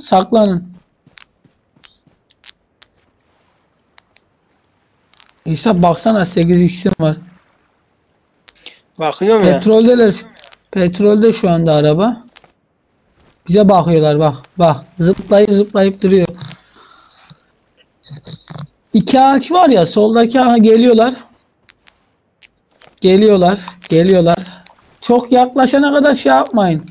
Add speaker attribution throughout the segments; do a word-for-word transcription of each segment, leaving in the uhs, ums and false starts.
Speaker 1: saklanın. İsa baksana sekiz x'im var.
Speaker 2: Bakıyorum ya.
Speaker 1: Petroldeler. Petrolde şu anda araba. Bize bakıyorlar bak. Bak. Zıplayıp zıplayıp duruyor. İki ağaç var ya soldaki ağa geliyorlar. Geliyorlar. Geliyorlar. Çok yaklaşana kadar şey yapmayın.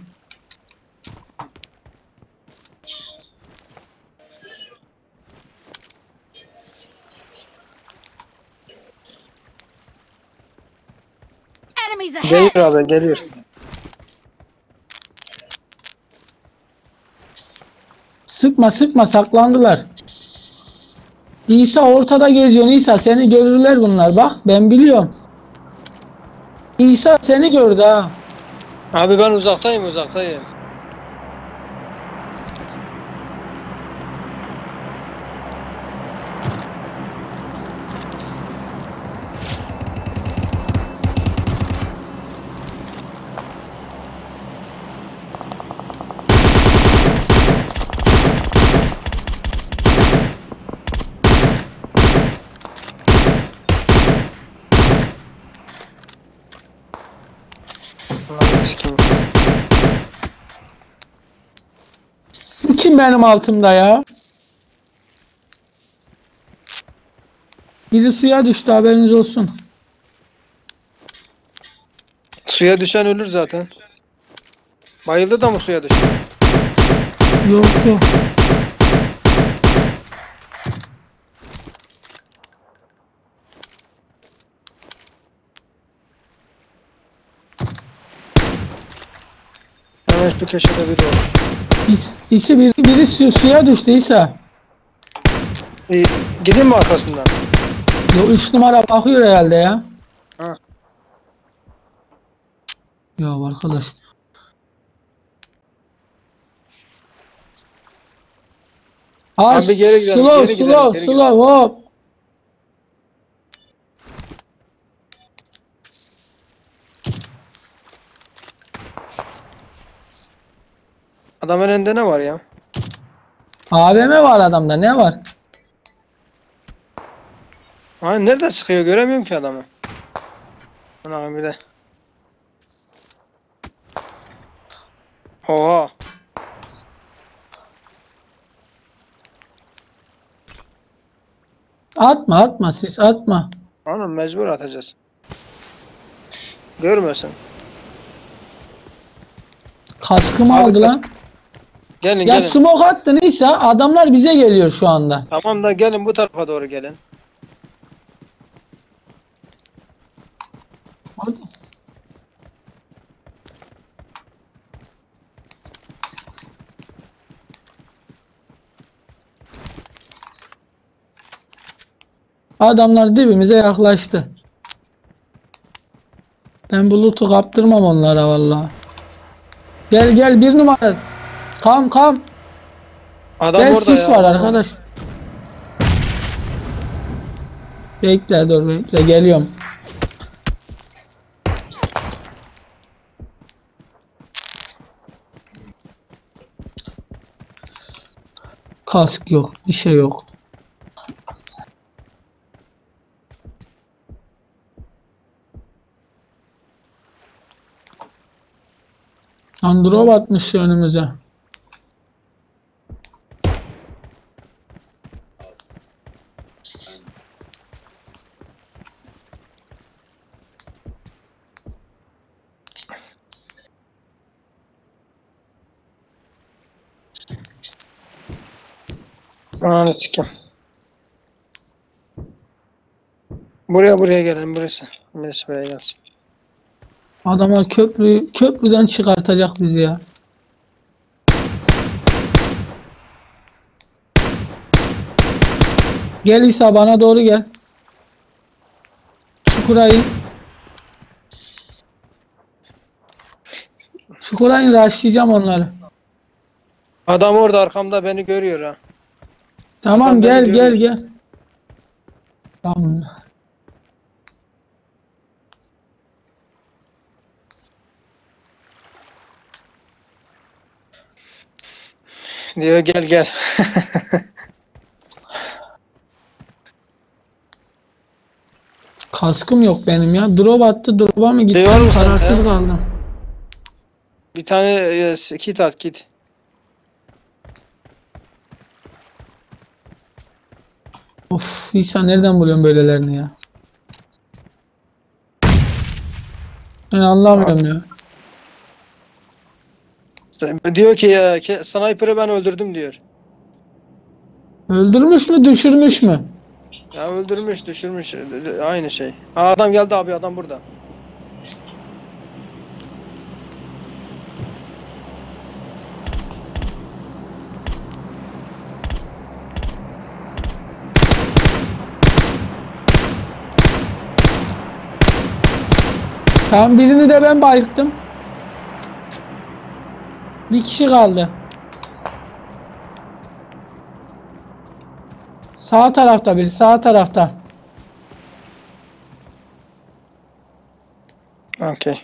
Speaker 3: Enemies ahead!
Speaker 2: Geliyor abi geliyor.
Speaker 1: Sıkma sıkma saklandılar. İsa ortada geziyor. İsa seni görürler bunlar bak ben biliyorum. İsa seni gördü ha.
Speaker 2: Abi ben uzaktayım uzaktayım. Abi sikim.
Speaker 1: Bu kim benim altımda ya? Biri suya düştü haberiniz olsun.
Speaker 2: Suya düşen ölür zaten. Bayıldı da mı suya düştü?
Speaker 1: Yok yok.
Speaker 2: Hemen şu köşede biri var.
Speaker 1: İs, isi biri, biri su, suya düştü İsa.
Speaker 2: İyi, gideyim mi arkasından?
Speaker 1: Yo üç numara bakıyor herhalde ya.
Speaker 2: Ha.
Speaker 1: Ya arkadaş. Ha,
Speaker 2: Abi geri gidelim,
Speaker 1: slow,
Speaker 2: geri gidelim,
Speaker 1: slow,
Speaker 2: geri
Speaker 1: slow,
Speaker 2: gidelim.
Speaker 1: hop.
Speaker 2: Adamın elinde ne var ya?
Speaker 1: A V M var adamda ne var?
Speaker 2: Ha nerede sıkıyor göremiyorum ki adamı. Ana bir de. Oha.
Speaker 1: Atma atma siz atma.
Speaker 2: Anam mecbur atacağız. Görmesin.
Speaker 1: Kaskımı
Speaker 2: Abi
Speaker 1: aldı
Speaker 2: kaç-
Speaker 1: lan.
Speaker 2: Gelin
Speaker 1: Ya
Speaker 2: gelin.
Speaker 1: smoke attın İsa adamlar bize geliyor şu anda.
Speaker 2: Tamam da gelin bu tarafa doğru gelin.
Speaker 1: Hadi. Adamlar dibimize yaklaştı. Ben bu loot'u kaptırmam onlara vallahi. Gel gel bir numara. Kam kam.
Speaker 2: Adam
Speaker 1: Gel
Speaker 2: orada
Speaker 1: sis
Speaker 2: ya.
Speaker 1: var
Speaker 2: adam orada.
Speaker 1: arkadaş. Bekle dur bekle geliyorum. Kask yok bir şey yok. Androp atmış önümüze.
Speaker 2: Ananı sikim. Buraya buraya gelin burası. Birisi buraya gelsin.
Speaker 1: Adamlar köprü köprüden çıkartacak bizi ya. Gel İsa bana doğru gel. Çukura in. Çukura in rushlayacağım onları.
Speaker 2: Adam orada arkamda beni görüyor ha.
Speaker 1: Tamam
Speaker 2: Adam beni
Speaker 1: gel gel
Speaker 2: görüyor.
Speaker 1: gel. Tamam.
Speaker 2: Diyor gel gel.
Speaker 1: Kaskım yok benim ya. Drop attı. Drop'a mı
Speaker 2: Şey var
Speaker 1: gittim?
Speaker 2: mı sende
Speaker 1: Kararsız
Speaker 2: ya?
Speaker 1: kaldım.
Speaker 2: Bir tane e, kit at kit.
Speaker 1: Of, İsa nereden buluyorsun böylelerini ya? Ben anlamıyorum ya.
Speaker 2: Diyor ki ya ke- sniper'ı ben öldürdüm diyor.
Speaker 1: Öldürmüş mü, düşürmüş mü?
Speaker 2: Ya öldürmüş, düşürmüş, aynı şey. Aa, adam geldi abi, adam burada.
Speaker 1: Tamam, birini de ben bayılttım. Bir kişi kaldı. Sağ tarafta biri, sağ tarafta.
Speaker 2: Okey.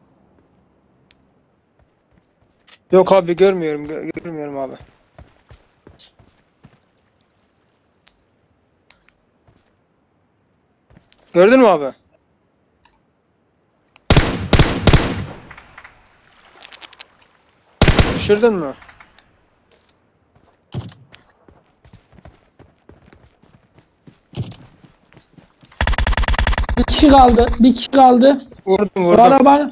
Speaker 2: Yok abi, görmüyorum, gö- görmüyorum abi. Gördün mü abi? Düşürdün mü?
Speaker 1: Bir kişi kaldı, bir kişi kaldı.
Speaker 2: Vurdum
Speaker 1: Bu
Speaker 2: vurdum.
Speaker 1: araba...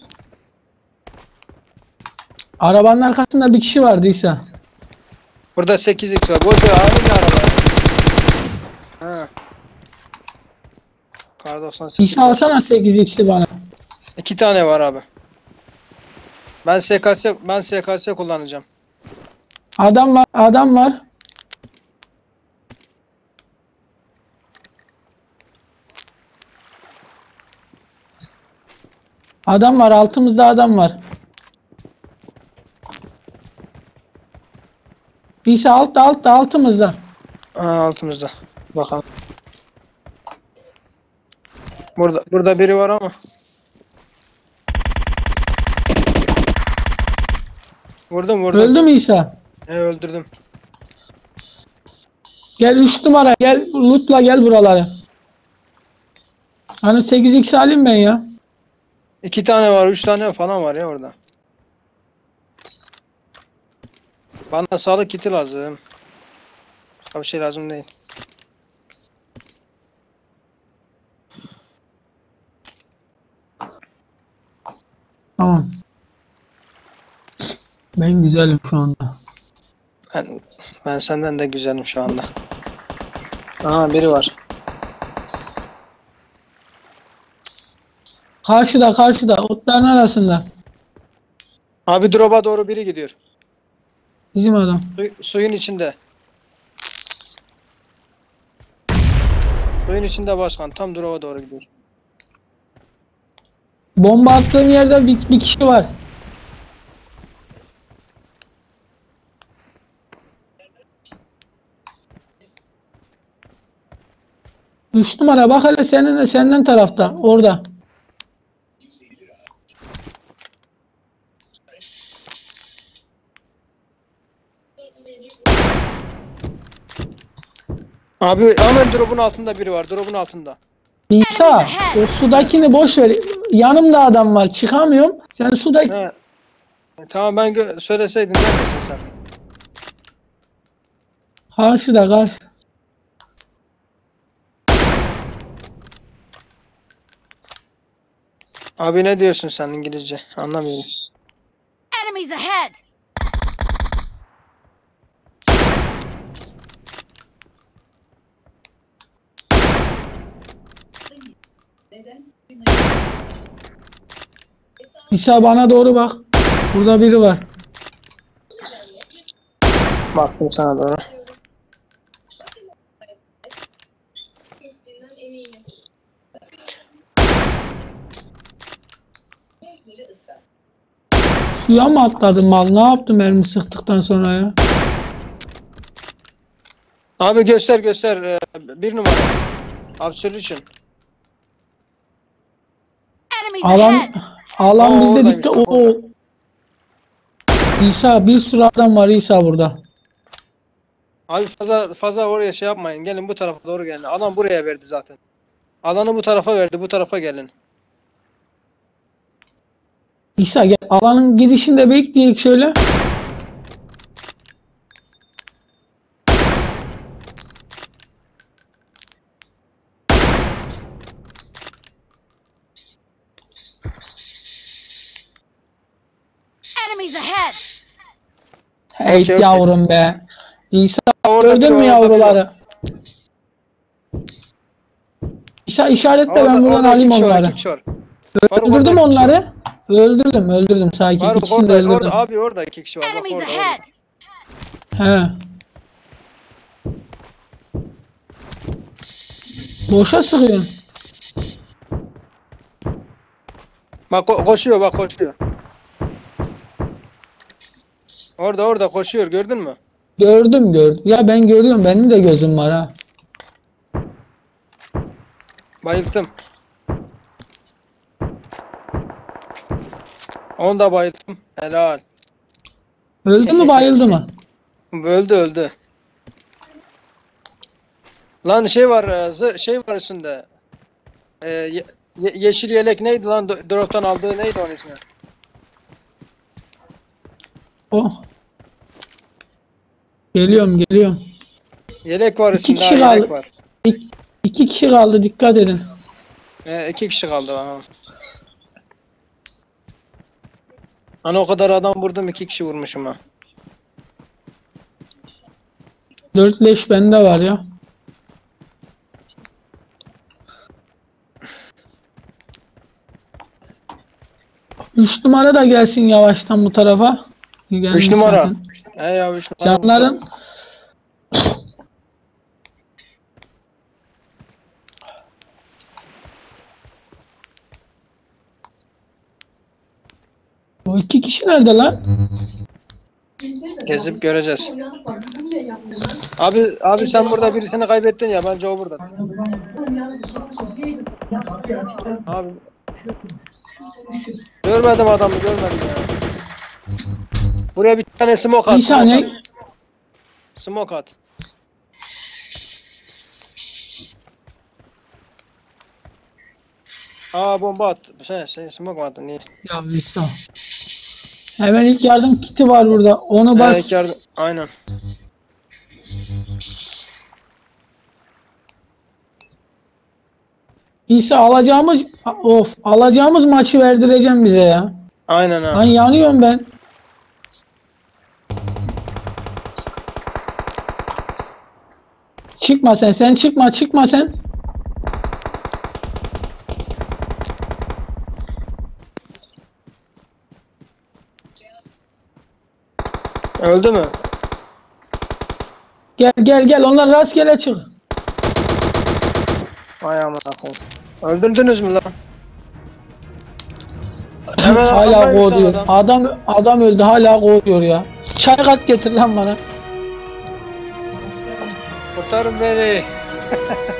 Speaker 1: Arabanın arkasında bir kişi vardı İsa.
Speaker 2: Burada sekiz x var. Boş ver, aynı araba. Ha. Kar doksan sekiz
Speaker 1: İsa
Speaker 2: var.
Speaker 1: alsana sekiz x'i bana.
Speaker 2: İki tane var abi. Ben S K S ben S K S kullanacağım.
Speaker 1: Adam var, adam var. Adam var, altımızda adam var. İsa altta, altta, altımızda.
Speaker 2: Ha, altımızda. Bakalım. Burada burada biri var ama. Vurdum vurdum.
Speaker 1: Öldü mü İsa?
Speaker 2: E, öldürdüm.
Speaker 1: Gel üç numara, gel lootla gel buraları. Hani sekiz x alayım ben ya.
Speaker 2: İki tane var, üç tane falan var ya orada. Bana sağlık kiti lazım. Başka bir şey lazım değil.
Speaker 1: Tamam. Ben güzelim şu anda.
Speaker 2: Ben ben senden de güzelim şu anda. Aha, biri var.
Speaker 1: Karşıda, karşıda, otların arasında.
Speaker 2: Abi drop'a doğru biri gidiyor.
Speaker 1: Bizim adam.
Speaker 2: Su- suyun içinde. Suyun içinde başkan. Tam drop'a doğru gidiyor.
Speaker 1: Bomba attığım yerde bir, bir kişi var. Üç numara bak hele senin senden tarafta orada.
Speaker 2: Abi hemen drop'un altında biri var. Drop'un altında.
Speaker 1: İsa o sudakini boş ver. Yanımda adam var, çıkamıyorum. Sen sudaki
Speaker 2: He. E, tamam, ben gö- söyleseydin, neredesin sen?
Speaker 1: karşıda karşı.
Speaker 2: Abi ne diyorsun sen İngilizce? Anlamıyorum.
Speaker 3: Enemies ahead!
Speaker 1: İsa bana doğru bak. Burada biri var.
Speaker 2: Baktım sana doğru.
Speaker 1: Suya mı atladı mal? Ne yaptı mermi sıktıktan sonra ya?
Speaker 2: Abi göster göster. Ee, bir numara. Absolution.
Speaker 3: Enemies
Speaker 1: Alan
Speaker 3: ahead!
Speaker 1: alan
Speaker 2: Aa,
Speaker 1: bizde
Speaker 2: oradaymış,
Speaker 1: bitti.
Speaker 2: bak
Speaker 1: O
Speaker 2: orada.
Speaker 1: İsa bir sürü adam var İsa burada.
Speaker 2: Abi fazla fazla oraya şey yapmayın. Gelin bu tarafa doğru gelin. Alan buraya verdi zaten. Alanı bu tarafa verdi. Bu tarafa gelin.
Speaker 1: İsa gel alanın gidişinde bekleyek şöyle.
Speaker 3: Enemies ahead!
Speaker 1: Hey
Speaker 2: Okey, okey.
Speaker 1: yavrum be. İsa
Speaker 2: Orada
Speaker 1: gördün
Speaker 2: biri,
Speaker 1: mü
Speaker 2: orada biri.
Speaker 1: yavruları? İsa işaretle ben
Speaker 2: Orada,
Speaker 1: buradan
Speaker 2: orada iki
Speaker 1: alayım
Speaker 2: kişi var.
Speaker 1: onları.
Speaker 2: iki kişi var. Faruk, orada
Speaker 1: Öldürdüm
Speaker 2: iki kişi var.
Speaker 1: onları. Öldürdüm öldürdüm sakin.
Speaker 2: Faruk
Speaker 1: İkisini de
Speaker 2: orada,
Speaker 1: öldürdüm.
Speaker 2: orada abi orada iki kişi var. Bak
Speaker 3: Enemies
Speaker 2: orada,
Speaker 3: ahead!
Speaker 2: orada.
Speaker 1: He. Boşa sıkıyorsun.
Speaker 2: Bak ko- koşuyor, bak koşuyor. Orada orada koşuyor, gördün mü?
Speaker 1: Gördüm gördüm. Ya ben görüyorum benim de gözüm var ha.
Speaker 2: Bayılttım. Onu da bayılttım. Helal.
Speaker 1: Öldü mü bayıldı mı?
Speaker 2: Öldü öldü. Lan şey var, e, zı- şey var üstünde. E, ye- ye- yeşil yelek neydi lan? Do- Drop'tan aldığı neydi onun ismi?
Speaker 1: Oh. Geliyorum geliyorum.
Speaker 2: Yelek var
Speaker 1: İki
Speaker 2: üstünde, ha,
Speaker 1: kişi
Speaker 2: yelek
Speaker 1: kaldı.
Speaker 2: var.
Speaker 1: İki, iki kişi kaldı dikkat edin.
Speaker 2: E, iki kişi kaldı. Ha. Hani o kadar adam vurdum, iki kişi vurmuşum ha.
Speaker 1: Dört leş bende var ya. Üç numara da gelsin yavaştan bu tarafa. Gelmiş
Speaker 2: Üç numara.
Speaker 1: zaten.
Speaker 2: He ya üç numara.
Speaker 1: Canların o iki kişi nerede lan?
Speaker 2: Gezip göreceğiz. Abi abi sen burada birisini kaybettin ya, bence o burada. Abi görmedim adamı, görmedim ya. Buraya bir tane smoke at.
Speaker 1: Bir saniye.
Speaker 2: Smoke at. Smoke at. Aa bomba at. Şey, şey smoke mu attın? Niye?
Speaker 1: Ya Visa. Hemen ilk yardım kiti var burada. Onu bas.
Speaker 2: Evet, yardım. Aynen.
Speaker 1: İsa alacağımız of alacağımız maçı verdireceğim bize ya.
Speaker 2: Aynen
Speaker 1: Lan
Speaker 2: ha.
Speaker 1: yanıyorum ben. Çıkma sen, sen çıkma, çıkma sen.
Speaker 2: Öldü mü?
Speaker 1: Gel gel gel, onlar rastgele çık.
Speaker 2: Vay amına koyayım. Öldürdünüz mü lan? Hemen
Speaker 1: Hala
Speaker 2: arkandaymış lan
Speaker 1: kovuyor.
Speaker 2: adam.
Speaker 1: Adam adam öldü, hala kovuyor ya. Çay kat getir lan bana.
Speaker 2: Kurtarın beni.